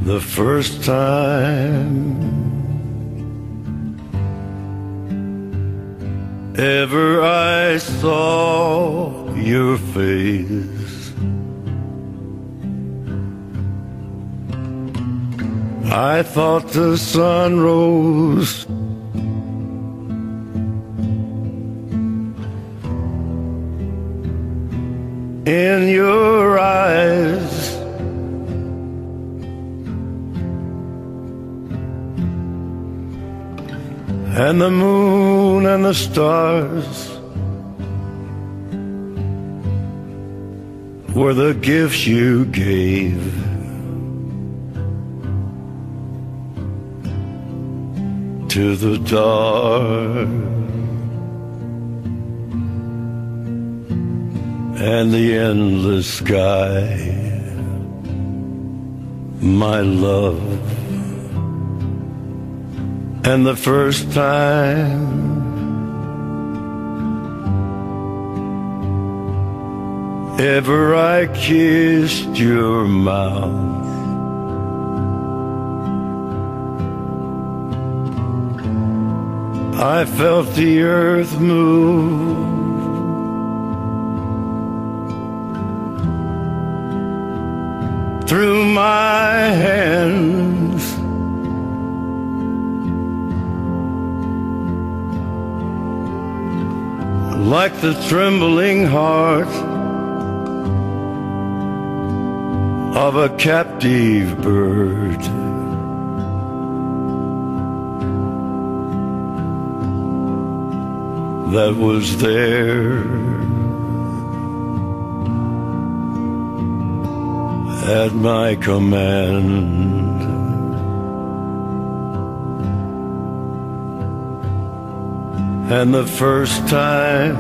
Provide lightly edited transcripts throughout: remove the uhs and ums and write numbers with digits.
the first time ever I saw your face. I thought the sun rose in your eyes, and the moon and the stars were the gifts you gave. To the dark and the endless sky, my love. And the first time ever I kissed your mouth, I felt the earth move through my hands, like the trembling heart of a captive bird. That was there at my command. And the first time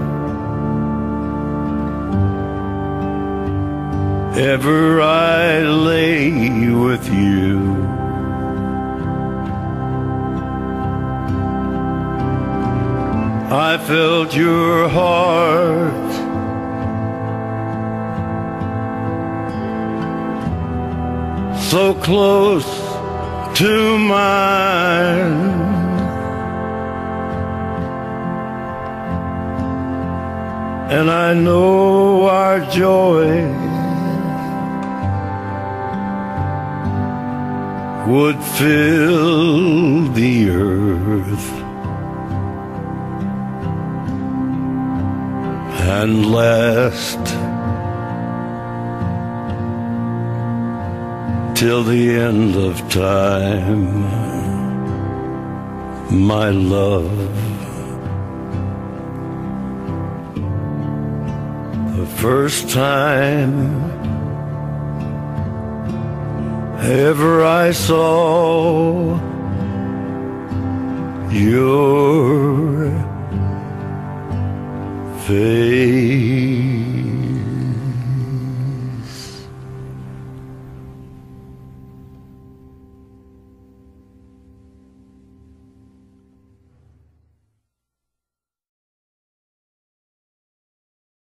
ever I lay with you, I felt your heart so close to mine, and I know our joy would fill the earth and last till the end of time, my love. The first time ever I saw your face.